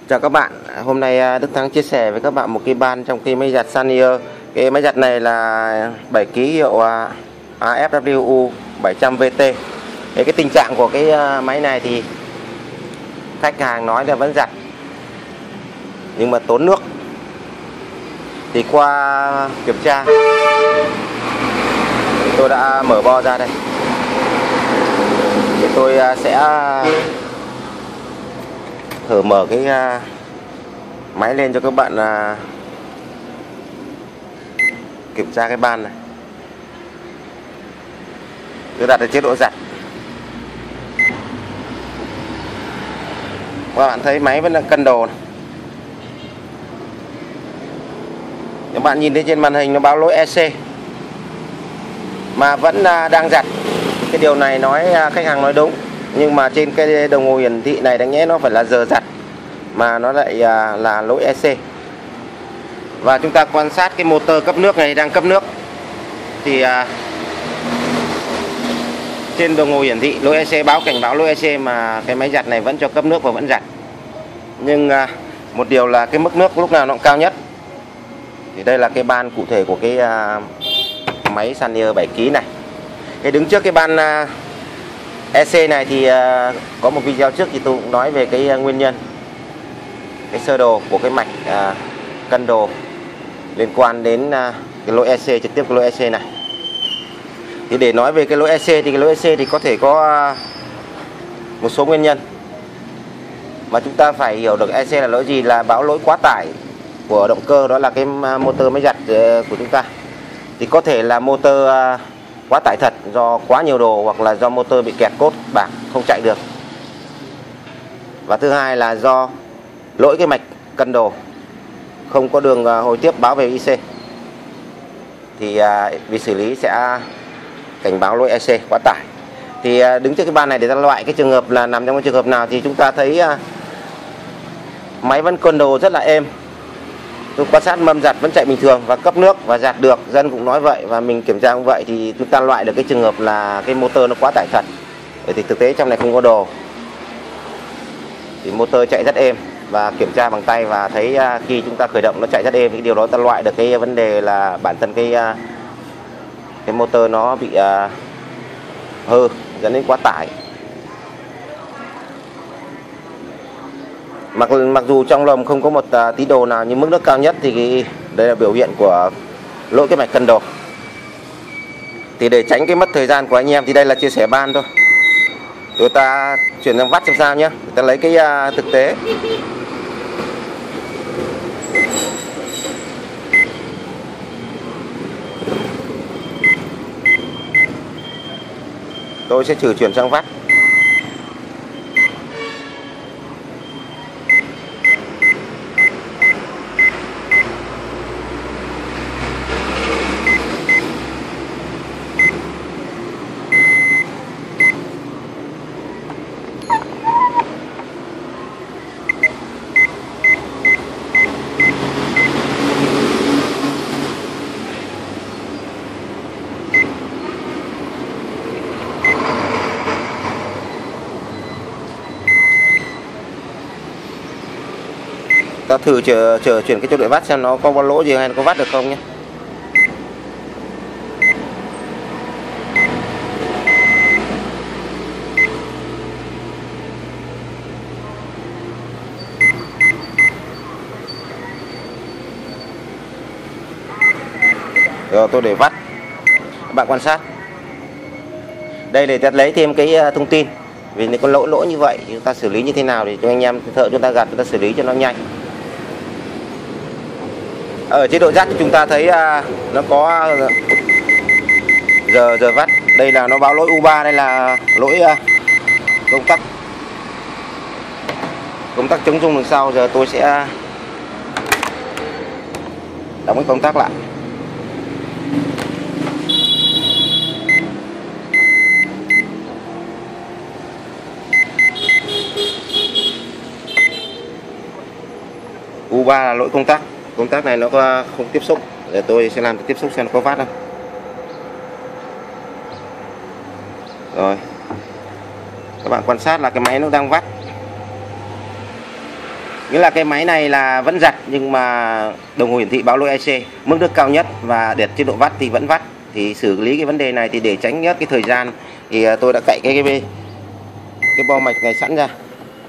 Chào các bạn, hôm nay Đức Thắng chia sẻ với các bạn một cái ban trong cái máy giặt Sanier. Cái máy giặt này là 7 kg hiệu AFWU 700 VT. Cái tình trạng của cái máy này thì khách hàng nói là vẫn giặt nhưng mà tốn nước. Thì qua kiểm tra tôi đã mở bo ra đây. Thì tôi sẽ thử mở cái máy lên cho các bạn kiểm tra cái ban này. Tôi đặt ở chế độ giặt. Các bạn thấy máy vẫn đang cân đồ này. Các bạn nhìn thấy trên màn hình nó báo lỗi EC mà vẫn đang giặt. Cái điều này khách hàng nói đúng, nhưng mà trên cái đồng hồ hiển thị này đáng nhẽ nó phải là giờ giặt mà nó lại là lỗi EC. Và chúng ta quan sát cái motor cấp nước này đang cấp nước thì trên đồng hồ hiển thị lỗi EC, cảnh báo lỗi EC, mà cái máy giặt này vẫn cho cấp nước và vẫn giặt. Nhưng một điều là cái mức nước lúc nào nó cũng cao nhất. Thì đây là cái ban cụ thể của cái máy Sanier 7 kg này. Cái đứng trước cái ban EC này thì có một video trước thì tôi cũng nói về cái nguyên nhân, cái sơ đồ của cái mạch cân đồ liên quan đến cái lỗi EC, trực tiếp cái lỗi EC này. Thì để nói về cái lỗi EC thì cái lỗi EC thì có thể có một số nguyên nhân mà chúng ta phải hiểu được EC là lỗi gì. Là báo lỗi quá tải của động cơ, đó là cái motor máy giặt của chúng ta. Thì có thể là motor quá tải thật do quá nhiều đồ, hoặc là do motor bị kẹt cốt bảng không chạy được. Và thứ hai là do lỗi cái mạch cân đồ, không có đường hồi tiếp báo về IC. Thì vì xử lý sẽ cảnh báo lỗi EC quá tải. Thì đứng trước cái ban này để ta loại cái trường hợp là nằm trong cái trường hợp nào thì chúng ta thấy máy vẫn cân đồ rất là êm. Tôi quan sát mâm giặt vẫn chạy bình thường và cấp nước và giặt được, dân cũng nói vậy và mình kiểm tra cũng vậy. Thì chúng ta loại được cái trường hợp là cái motor nó quá tải thật. Thì thực tế trong này không có đồ, thì motor chạy rất êm và kiểm tra bằng tay và thấy khi chúng ta khởi động nó chạy rất êm. Cái điều đó ta loại được cái vấn đề là bản thân cái motor nó bị hư dẫn đến quá tải. Mặc dù trong lồng không có một tí đồ nào, nhưng mức nước cao nhất thì đây là biểu hiện của lỗi cái mạch cân đồ. Thì để tránh cái mất thời gian của anh em thì đây là chia sẻ ban thôi. Chúng ta chuyển sang vắt xem sao nhé. Ta lấy cái thực tế. Tôi sẽ thử chuyển sang vắt. Ta thử chuyển cái chỗ để vắt xem nó có lỗ gì hay nó có vắt được không nhé. Rồi tôi để vắt. Các bạn quan sát. Đây để ta lấy thêm cái thông tin. Vì nếu có lỗ như vậy chúng ta xử lý như thế nào để cho anh em thợ chúng ta gặt, chúng ta xử lý cho nó nhanh. Ở chế độ dắt thì chúng ta thấy nó có giờ vắt. Đây là nó báo lỗi U3, đây là lỗi công tắc chống rung đằng sau. Giờ tôi sẽ đóng cái công tắc lại. U3 là lỗi công tắc này nó không tiếp xúc. Để tôi sẽ làm tiếp xúc xem nó có vắt không. Rồi các bạn quan sát là cái máy nó đang vắt. Nghĩa là cái máy này là vẫn giặt nhưng mà đồng hồ hiển thị báo lỗi EC, mức nước cao nhất và để chế độ vắt thì vẫn vắt. Thì xử lý cái vấn đề này thì để tránh nhất cái thời gian thì tôi đã cạy cái bo mạch này sẵn ra.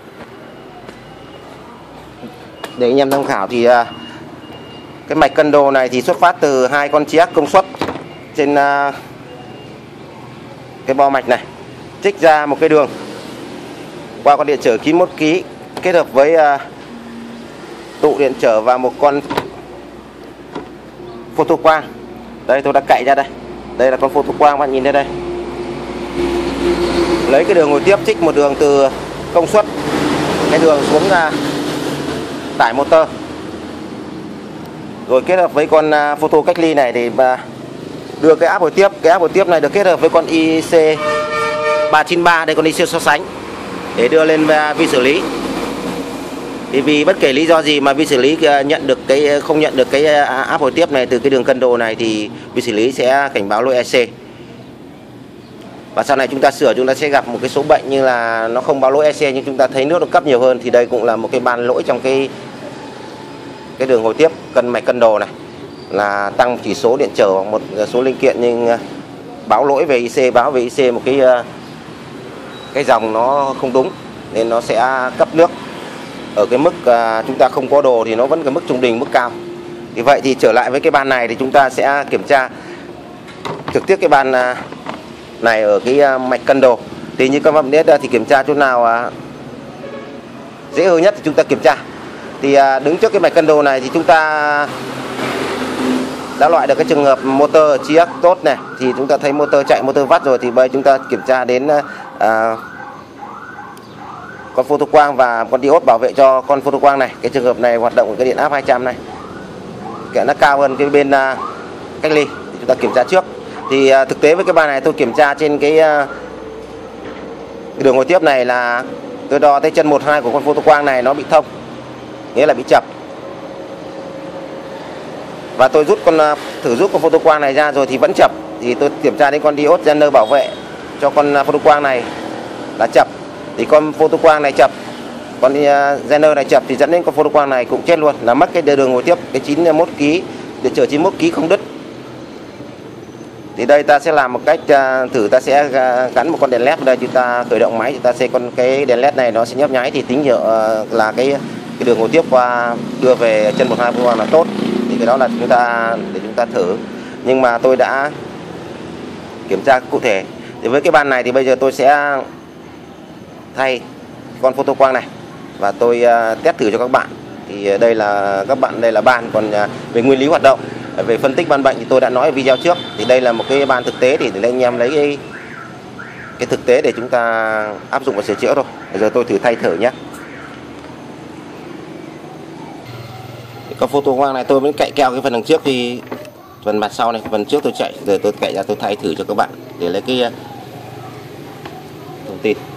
Để anh em tham khảo thì cái mạch cân đồ này thì xuất phát từ 2 con chĩa công suất trên cái bo mạch này, trích ra một cái đường qua con điện trở 91 kg kết hợp với tụ điện trở và một con photo quang. Đây tôi đã cạy ra đây. Đây là con photo quang, bạn nhìn thấy đây. Lấy cái đường nối tiếp trích một đường từ công suất cái đường xuống tải motor. Rồi kết hợp với con photo cách ly này để đưa cái áp hồi tiếp. Cái áp hồi tiếp này được kết hợp với con IC 393, đây con IC so sánh để đưa lên vi xử lý. Thì vì bất kể lý do gì mà vi xử lý không nhận được cái áp hồi tiếp này từ cái đường cân đồ này thì vi xử lý sẽ cảnh báo lỗi EC. Và sau này chúng ta sửa, chúng ta sẽ gặp một cái số bệnh như là nó không báo lỗi EC nhưng chúng ta thấy nước nó cấp nhiều hơn, thì đây cũng là một cái ban lỗi trong cái đường hồi tiếp mạch cân đồ này, là tăng chỉ số điện trở hoặc một số linh kiện nhưng báo lỗi về IC, báo về IC một cái dòng nó không đúng nên nó sẽ cấp nước ở cái mức chúng ta không có đồ thì nó vẫn cái mức trung bình, mức cao. Vì vậy thì trở lại với cái ban này thì chúng ta sẽ kiểm tra trực tiếp cái ban này ở cái mạch cân đồ. Thì như các bạn biết thì kiểm tra chỗ nào dễ hơn nhất thì chúng ta kiểm tra. Thì đứng trước cái mạch cân đồ này thì chúng ta đã loại được cái trường hợp motor chiếc tốt này, thì chúng ta thấy motor chạy, motor vắt rồi, thì bây chúng ta kiểm tra đến con photo quang và con diode bảo vệ cho con photo quang này. Cái trường hợp này hoạt động cái điện áp 200 này, kẻ nó cao hơn cái bên cách ly thì chúng ta kiểm tra trước. Thì thực tế với cái bàn này tôi kiểm tra trên cái đường hồi tiếp này là tôi đo tới chân 1-2 của con photo quang này nó bị thông, nghĩa là bị chập. Và tôi thử rút con photo quang này ra rồi thì vẫn chập. Thì tôi kiểm tra đến con diode Zener bảo vệ cho con photo quang này là chập. Thì con photo quang này chập, con Zener này chập thì dẫn đến con photo quang này cũng chết luôn, là mất cái đường hồi tiếp cái 91 kg, điện trở 91 kg không đứt. Thì đây ta sẽ làm một cách thử, ta sẽ gắn một con đèn led vào đây, chúng ta khởi động máy, chúng ta sẽ cái đèn led này nó sẽ nhấp nháy thì tín hiệu là cái đường hồi tiếp qua đưa về chân 1-2 photo quang là tốt. Thì cái đó là để chúng ta thử. Nhưng mà tôi đã kiểm tra cụ thể. Thì với cái ban này thì bây giờ tôi sẽ thay con photo quang này và tôi test thử cho các bạn. Thì đây là ban, còn về nguyên lý hoạt động, về phân tích ban bệnh thì tôi đã nói ở video trước. Thì đây là một cái ban thực tế thì để anh em lấy cái thực tế để chúng ta áp dụng và sửa chữa thôi. Bây giờ tôi thử thay thử nhé. Con photo quang này tôi vẫn cạy keo cái phần đằng trước, thì phần mặt sau này, phần trước tôi chạy, giờ tôi cạy ra tôi thay thử cho các bạn để lấy cái thông tin.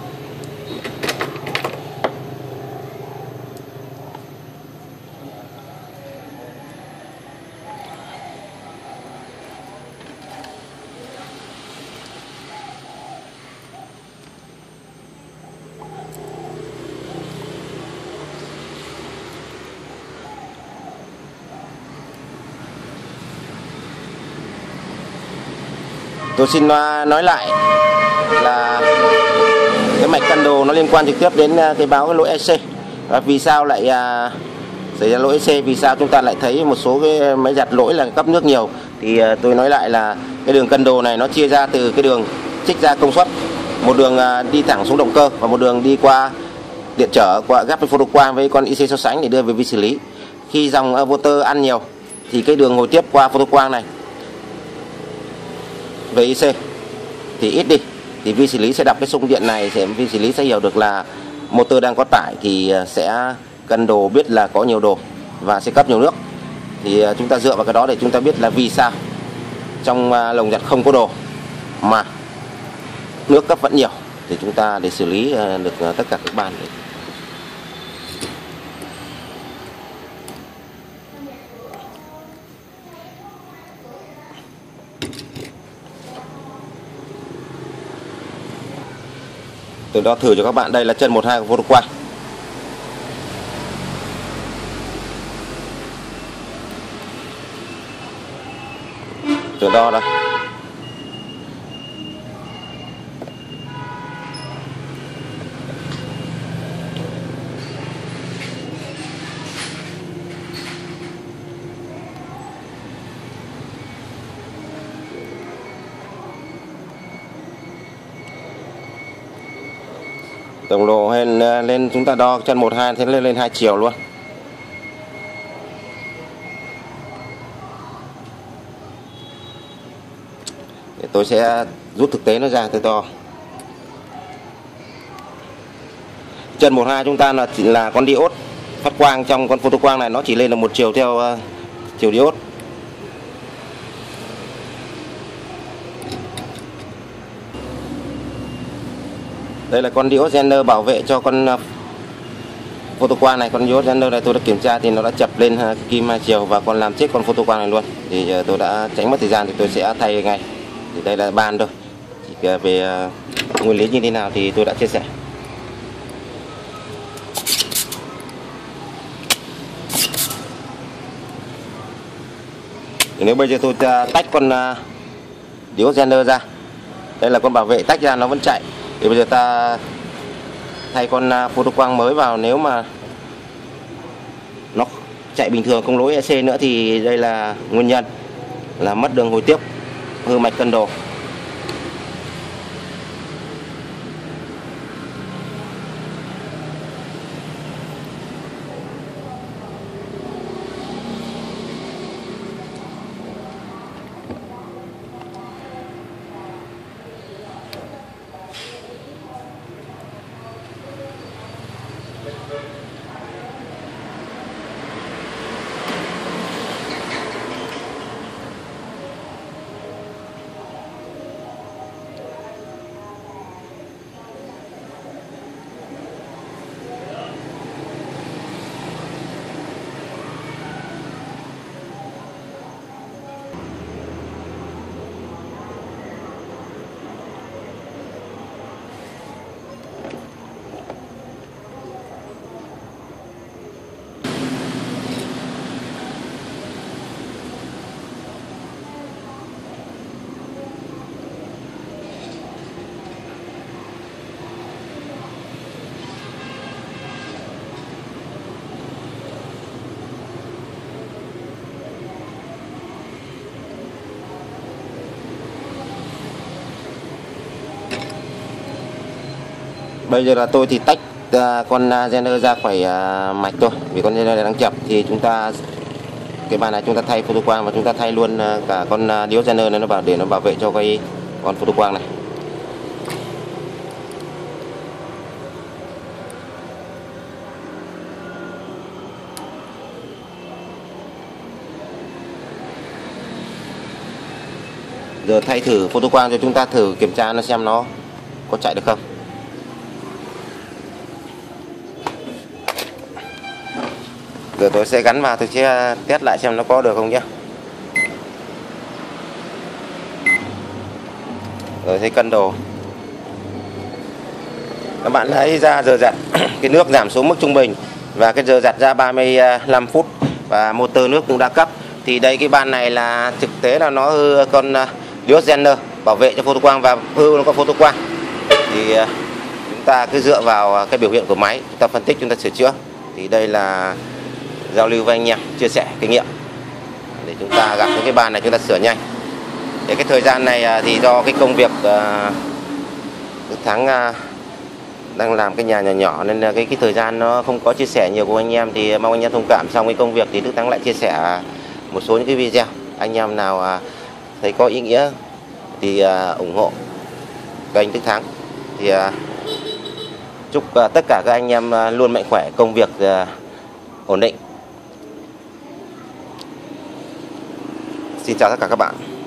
Tôi xin nói lại là cái mạch cân đồ nó liên quan trực tiếp đến cái báo cái lỗi EC. Và vì sao lại xảy ra lỗi EC, vì sao chúng ta lại thấy một số cái máy giặt lỗi là cấp nước nhiều. Thì tôi nói lại là cái đường cân đồ này nó chia ra từ cái đường trích ra công suất, một đường đi thẳng xuống động cơ và một đường đi qua điện trở, qua gắp với photo quang với con IC so sánh để đưa về vi xử lý. Khi dòng motor ăn nhiều thì cái đường hồi tiếp qua photo quang này về IC thì ít đi, thì vi xử lý sẽ đọc cái xung điện này, vi xử lý sẽ hiểu được là motor đang có tải thì sẽ cân đồ biết là có nhiều đồ và sẽ cấp nhiều nước. Thì chúng ta dựa vào cái đó để chúng ta biết là vì sao trong lồng giặt không có đồ mà nước cấp vẫn nhiều, thì chúng ta để xử lý được tất cả các ban. Tôi đo thử cho các bạn, đây là chân 1-2 của photo quang. Tôi đo đây. Tổng độ lên chúng ta đo chân 12 thế lên 2 chiều luôn. Để tôi sẽ rút thực tế nó ra tôi đo. Chân 12 chúng ta là con diode phát quang trong con photo quang này, nó chỉ lên là một chiều theo chiều diode. Đây là con diode Zener bảo vệ cho con photo quang này. Con diode Zener này tôi đã kiểm tra thì nó đã chập lên kim 2 chiều và còn làm chết con photo quang này luôn. Thì tôi đã tránh mất thời gian thì tôi sẽ thay ngay. Thì đây là ban thôi. Chỉ về nguyên lý như thế nào thì tôi đã chia sẻ. Thì nếu bây giờ tôi tách con diode Zener ra, đây là con bảo vệ, tách ra nó vẫn chạy. Thì bây giờ ta thay con photo quang mới vào, nếu mà nó chạy bình thường không lỗi EC nữa thì đây là nguyên nhân là mất đường hồi tiếp, hư mạch cân đồ. Bây giờ là tôi thì tách con Zener ra khỏi mạch thôi, vì con Zener này đang chập. Thì chúng ta cái bàn này chúng ta thay photo quang và chúng ta thay luôn cả con diode Zener này để nó bảo vệ cho cái con photo quang này. Giờ thay thử photo quang cho chúng ta thử kiểm tra nó xem nó có chạy được không. Giờ tôi sẽ gắn vào, tôi sẽ test lại xem nó có được không nhé. Rồi thấy cân đồ. Các bạn hãy ra giờ giặt cái nước giảm xuống mức trung bình và cái giờ giặt ra 35 phút và motor nước cũng đã cấp. Thì đây cái ban này là thực tế là nó hư con diode Zener bảo vệ cho photo quang và hư nó con photo quang. Thì chúng ta cứ dựa vào cái biểu hiện của máy, chúng ta phân tích, chúng ta sửa chữa. Thì đây là giao lưu với anh em, chia sẻ kinh nghiệm để chúng ta gặp những cái bàn này chúng ta sửa nhanh. Để cái thời gian này thì do cái công việc tháng đang làm cái nhà nhỏ nhỏ nên là cái thời gian nó không có chia sẻ nhiều của anh em, thì mong anh em thông cảm. Xong cái công việc thì Đức Thắng lại chia sẻ một số những cái video. Anh em nào thấy có ý nghĩa thì ủng hộ kênh Đức Thắng. Thì chúc tất cả các anh em luôn mạnh khỏe, công việc ổn định. Xin chào tất cả các bạn.